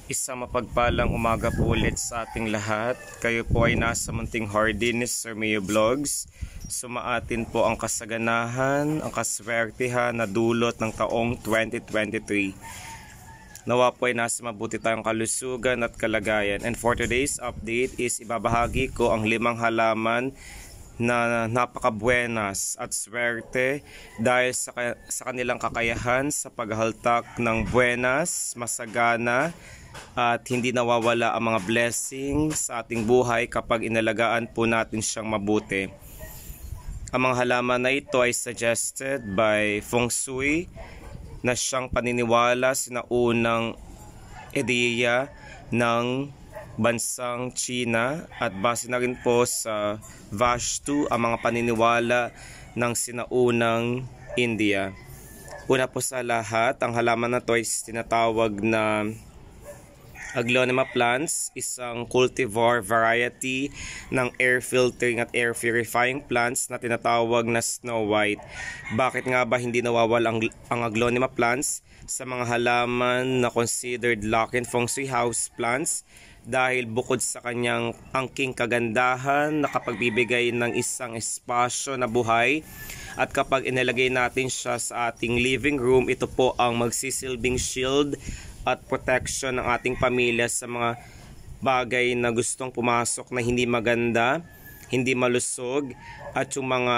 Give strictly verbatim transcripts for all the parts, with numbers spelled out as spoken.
Isang mapagpalang umaga po ulit sa ating lahat. Kayo po ay nasa munting hardiness Sir Mayo Vlogs. Sumaatin po ang kasaganahan, ang kaswertihan na dulot ng taong twenty twenty-three. Nawa po ay nasa mabuti tayong kalusugan at kalagayan. And for today's update is ibabahagi ko ang limang halaman na napakabuenas at swerte dahil sa, sa kanilang kakayahan sa paghaltak ng buenas, masagana, at hindi nawawala ang mga blessings sa ating buhay kapag inalagaan po natin siyang mabuti. Ang mga halaman na ito ay suggested by Feng Shui na siyang paniniwala sinaunang ideya ng bansang China at base na rin po sa Vastu ang mga paniniwala ng sinaunang India. Una po sa lahat, ang halaman na ito ay tinatawag na Aglonema plants, isang cultivar variety ng air filtering at air purifying plants na tinatawag na Snow White. Bakit nga ba hindi nawawala ang, ang Aglonema plants sa mga halaman na considered lucky and feng shui house plants? Dahil bukod sa kanyang angking kagandahan, nakapagbibigay ng isang espasyo na buhay, at kapag inilagay natin siya sa ating living room, ito po ang magsisilbing shield at protection ng ating pamilya sa mga bagay na gustong pumasok na hindi maganda, hindi malusog, at yung mga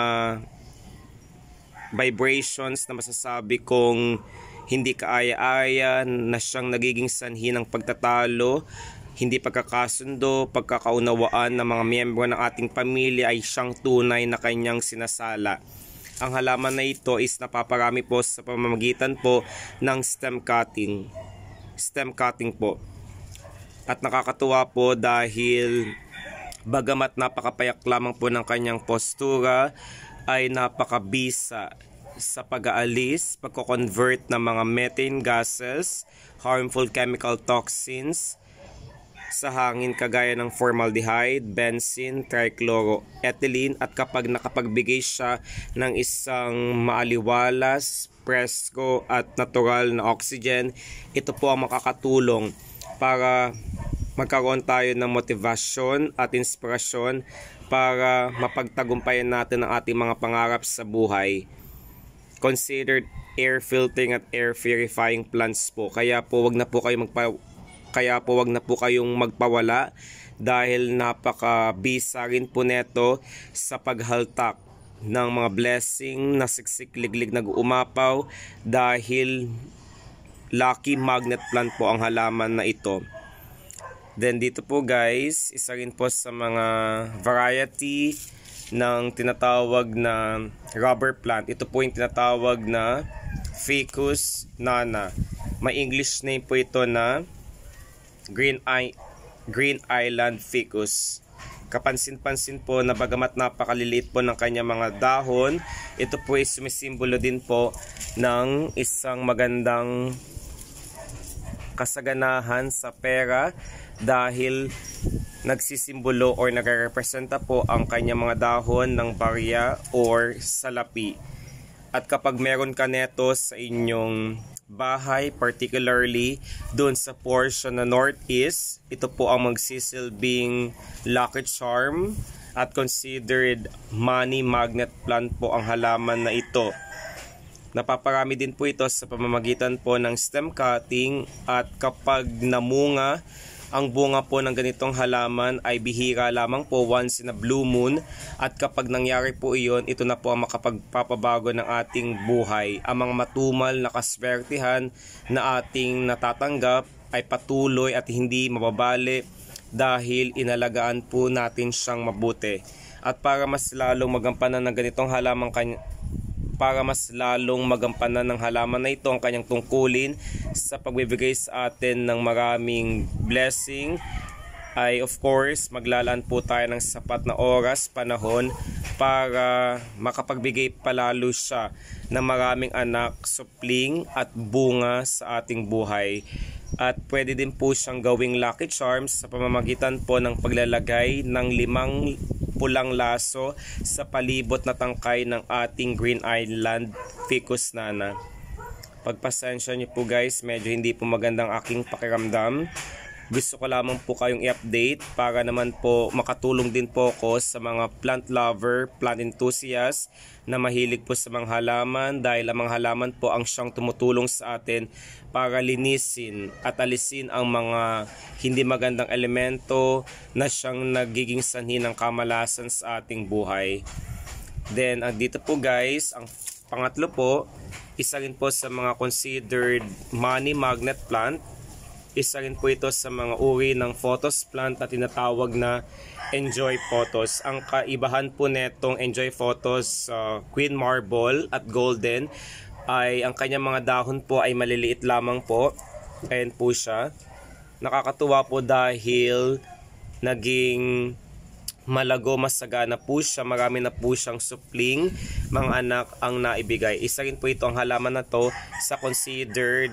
vibrations na masasabi kong hindi kaaya-aya na siyang nagiging sanhi ng pagtatalo, hindi pagkakasundo, pagkakaunawaan ng mga miyembro ng ating pamilya ay siyang tunay na kanyang sinasala. Ang halaman na ito is napaparami po sa pamamagitan po ng stem cutting. Stem cutting po. At nakakatuwa po dahil bagamat napakapayak lamang po ng kanyang postura, ay napakabisa sa pag-aalis, pagko-convert ng mga methane gases, harmful chemical toxins sa hangin kagaya ng formaldehyde, benzene, trichloroethylene, at kapag nakapagbigay siya ng isang maaliwalas, presko at natural na oxygen, ito po ang makakatulong para magkaroon tayo ng motivasyon at inspirasyon para mapagtagumpayan natin ang ating mga pangarap sa buhay. Considered air filtering at air purifying plants po. Kaya po wag na po kayo magpa Kaya po wag na po kayong magpawala dahil napaka-bisa rin po neto sa paghaltak ng mga blessing na siksik-liglig nag-uumapaw dahil lucky magnet plant po ang halaman na ito. Then dito po guys, isa rin po sa mga variety ng tinatawag na rubber plant. Ito po yung tinatawag na Ficus nana. May English name po ito na Green, I Green Island Ficus. Kapansin-pansin po na bagamat napakaliliit po ng kanyang mga dahon, ito po ay sumisimbolo din po ng isang magandang kasaganahan sa pera dahil nagsisimbolo or nagrepresenta po ang kanyang mga dahon ng barya or salapi. At kapag meron ka neto sa inyong bahay, particularly doon sa portion na northeast, ito po ang magsisilbing lucky charm at considered money magnet plant po ang halaman na ito. Napaparami din po ito sa pamamagitan po ng stem cutting, at kapag namunga, ang bunga po ng ganitong halaman ay bihira lamang po, once in a blue moon, at kapag nangyari po iyon, ito na po ang makapagpapabago ng ating buhay. Ang mga matumal na kaswertihan na ating natatanggap ay patuloy at hindi mababali dahil inalagaan po natin siyang mabuti. At para mas lalong magampanan ng ganitong halaman kanya para mas lalong magampanan ng halaman na ito ang kanyang tungkulin sa pagbibigay sa atin ng maraming blessing, ay of course maglalaan po tayo ng sapat na oras, panahon para makapagbigay palalo siya ng maraming anak, supling at bunga sa ating buhay. At pwede din po siyang gawing lucky charms sa pamamagitan po ng paglalagay ng limang pulang laso sa palibot na tangkay ng ating Green Island Ficus nana. Pagpasensya niyo po guys, medyo hindi po magandang aking pakiramdam gusto ko lamang po kayong i-update para naman po makatulong din po ako sa mga plant lover, plant enthusiast na mahilig po sa mga halaman, dahil ang mga halaman po ang siyang tumutulong sa atin para linisin at alisin ang mga hindi magandang elemento na siyang nagiging sanhi ng kamalasan sa ating buhay. Then, uh, dito po guys, ang pangatlo po, isa rin po sa mga considered money magnet plant. Isa rin po ito sa mga uri ng photos plant na tinatawag na Enjoy Photos. Ang kaibahan po netong Enjoy Photos, uh, Queen Marble at Golden, ay ang kanyang mga dahon po ay maliliit lamang po. Ayan po siya. Nakakatuwa po dahil naging malago, masagana po siya, marami na po siyang supling mga anak ang naibigay. Isa rin po ito ang halaman na to sa considered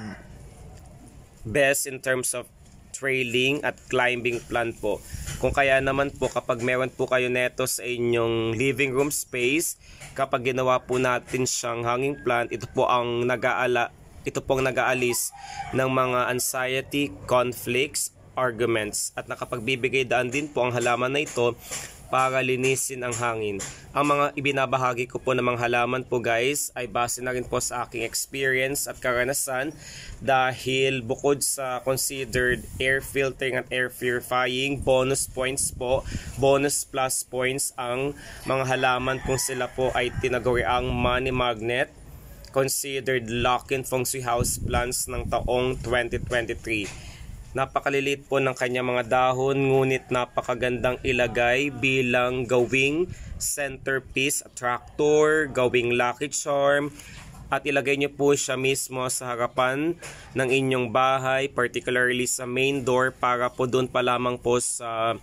best in terms of trailing at climbing plant po. Kung kaya naman po kapag meron po kayo neto sa inyong living room space, kapag ginawa po natin siyang hanging plant, ito po ang nag-aala, ito po ang nag-aalis ng mga anxiety, conflicts, arguments, at nakapagbibigay daan din po ang halaman na ito para linisin ang hangin. Ang mga ibinabahagi ko po ng mga halaman po guys ay base na rin po sa aking experience at karanasan, dahil bukod sa considered air filtering at air purifying, bonus points po, bonus plus points ang mga halaman kung sila po ay tinaguriang money magnet, considered lock-in feng shui house plants ng taong twenty twenty-three. Napakaliliit po ng kanyang mga dahon, ngunit napakagandang ilagay bilang gawing centerpiece attractor, gawing lucky charm, at ilagay niyo po siya mismo sa harapan ng inyong bahay, particularly sa main door, para po doon pa lamang po sa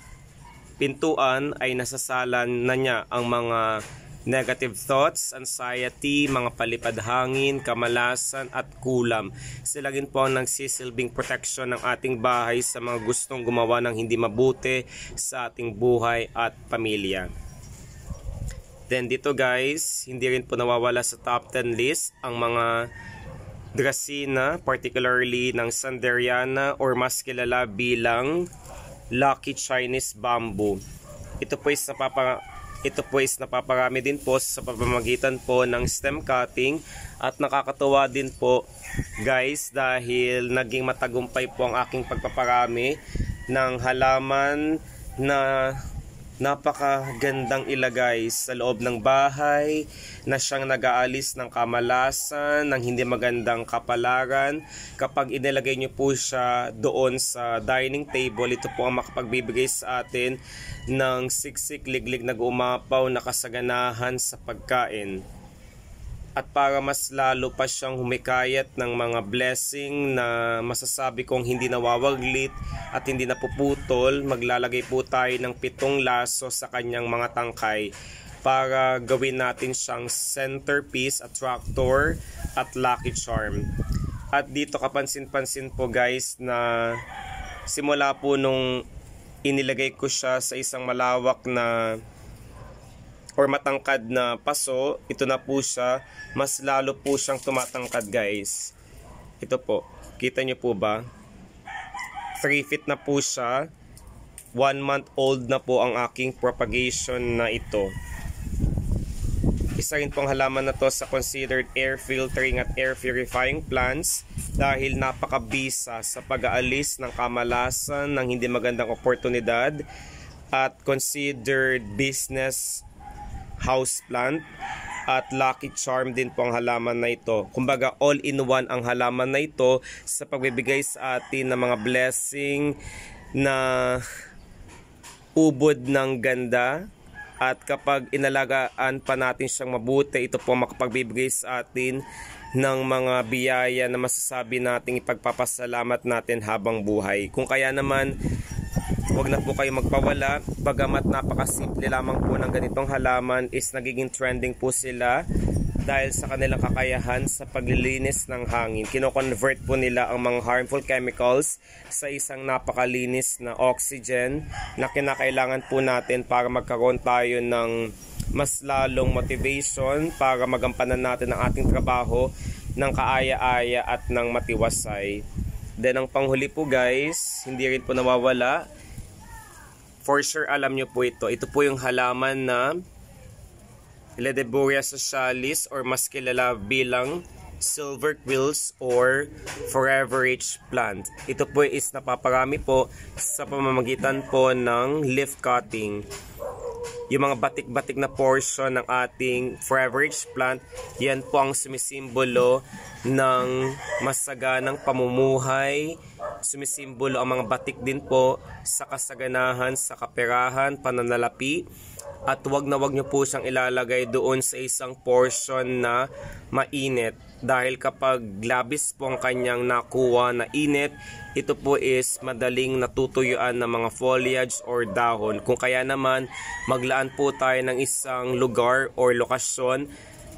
pintuan ay nasasalan na niya ang mga negative thoughts, anxiety, mga palipad hangin, kamalasan at kulam. Sila rin po ang nagsisilbing protection ng ating bahay sa mga gustong gumawa ng hindi mabuti sa ating buhay at pamilya. Then dito guys, hindi rin po nawawala sa top ten list ang mga Dracaena, particularly ng Sanderiana or mas kilala bilang Lucky Chinese Bamboo. Ito po is napapa Ito po is napaparami din po sa pamamagitan po ng stem cutting, at nakakatuwa din po guys dahil naging matagumpay po ang aking pagpaparami ng halaman na napakagandang ilagay sa loob ng bahay, na siyang nag-aalis ng kamalasan, ng hindi magandang kapalaran. Kapag inilagay niyo po siya doon sa dining table, ito po ang makapagbibigay sa atin ng siksik, liglig, nag-umapaw na kasaganahan sa pagkain. At para mas lalo pa siyang humikayat ng mga blessing na masasabi kong hindi nawawaglit at hindi napuputol, maglalagay po tayo ng pitong laso sa kanyang mga tangkay para gawin natin siyang centerpiece, attractor at lucky charm. At dito kapansin-pansin po guys na simula po nung inilagay ko siya sa isang malawak na or matangkad na paso, ito na po siya, mas lalo po siyang tumatangkad guys. Ito po, kita nyo po ba? three feet na po siya, one month old na po ang aking propagation na ito. Isa rin pong halaman na to sa considered air filtering at air purifying plants, dahil napakabisa sa pag-aalis ng kamalasan, ng hindi magandang oportunidad, at considered business house plant at lucky charm din po ang halaman na ito. Kumbaga all-in-one ang halaman na ito sa pagbibigay sa atin ng mga blessing na ubod ng ganda, at kapag inalagaan pa natin siyang mabuti, ito po makapagbibigay sa atin ng mga biyaya na masasabi nating ipagpapasalamat natin habang buhay. Kung kaya naman, huwag na po kayo magpawala, bagamat napakasimple lamang po ng ganitong halaman, is nagiging trending po sila dahil sa kanilang kakayahan sa paglilinis ng hangin. Kino-convert po nila ang mga harmful chemicals sa isang napakalinis na oxygen na kinakailangan po natin para magkaroon tayo ng mas lalong motivation para magampanan natin ang ating trabaho ng kaaya-aya at ng matiwasay. Then ang panghuli po guys, hindi rin po nawawala. For sure alam nyo po ito. Ito po yung halaman na Ledeburia socialis or mas kilala bilang silver quills or forever rich plant. Ito po is napaparami po sa pamamagitan po ng leaf cutting. Yung mga batik-batik na portion ng ating forever rich plant, yan po ang sumisimbolo ng masaganang pamumuhay. Sumisimbolo ang mga batik din po sa kasaganahan, sa kaperahan, pananalapi. At wag na wag nyo po siyang ilalagay doon sa isang portion na mainit. Dahil kapag labis po ang kanyang nakuha na init, ito po is madaling natutuyuan ng mga foliage or dahon. Kung kaya naman, maglaan po tayo ng isang lugar or lokasyon,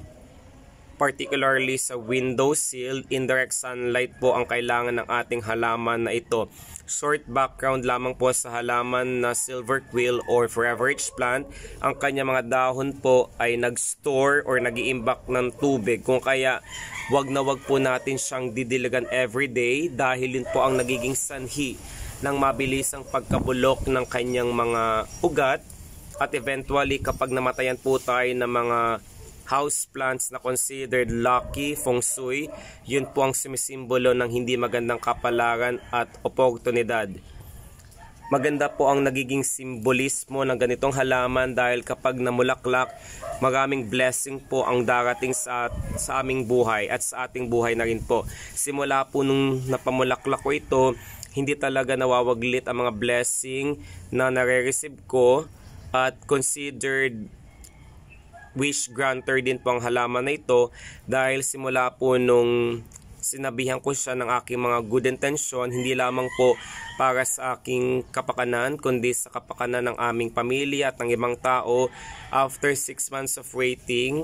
particularly sa windowsill, indirect sunlight po ang kailangan ng ating halaman na ito. Short background lamang po sa halaman na silver quill or forever rich plant. Ang kanya mga dahon po ay nag-store or nag-iimbak ng tubig. Kung kaya, wag na wag po natin siyang didiligan everyday dahil yun po ang nagiging sanhi ng mabilisang pagkabulok ng kanyang mga ugat. At eventually, kapag namatayan po tayo ng mga house plants na considered lucky, feng shui, yun po ang sumisimbolo ng hindi magandang kapalaran at oportunidad. Maganda po ang nagiging simbolismo ng ganitong halaman dahil kapag namulaklak, maraming blessing po ang darating sa, sa aming buhay at sa ating buhay na rin po. Simula po nung napamulaklak ko ito, hindi talaga nawawaglit ang mga blessing na nare-receive ko at considered wish granter din po ang halaman na ito dahil simula po nung sinabihan ko siya ng aking mga good intention, hindi lamang po para sa aking kapakanan kundi sa kapakanan ng aming pamilya at ng ibang tao. After six months of waiting,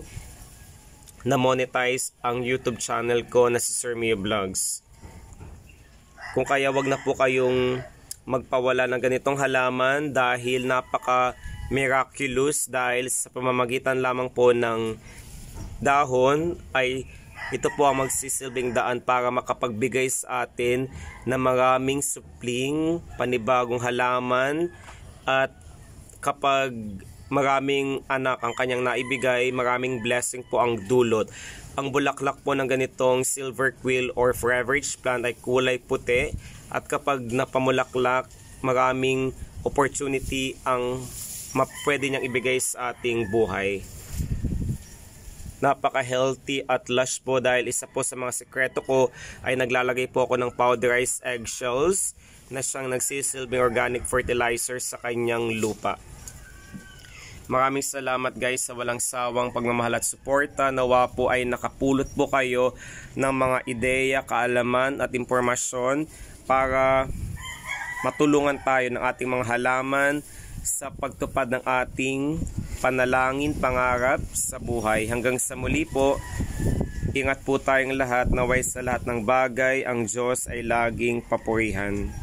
na-monetize ang YouTube channel ko na si Sir Mio Vlogs. Kung kaya wag na po kayong magpawala ng ganitong halaman dahil napaka miraculous dahil sa pamamagitan lamang po ng dahon ay ito po ang magsisilbing daan para makapagbigay sa atin ng maraming supling, panibagong halaman at kapag maraming anak ang kanyang naibigay, maraming blessing po ang dulot. Ang bulaklak po ng ganitong silver quill or forever rich plant ay kulay puti at kapag napamulaklak, maraming opportunity ang pwede niyang ibigay sa ating buhay. Napaka-healthy at lush po dahil isa po sa mga sekreto ko ay naglalagay po ako ng powderized eggshells na siyang nagsisilbing organic fertilizer sa kanyang lupa. Maraming salamat guys sa walang sawang pagmamahal at suporta. Nawa po ay nakapulot po kayo ng mga ideya, kaalaman at impormasyon para matulungan tayo ng ating mga halaman sa pagtupad ng ating panalangin, pangarap sa buhay. Hanggang sa muli po, ingat po tayong lahat, naway sa lahat ng bagay ang Diyos ay laging papurihan.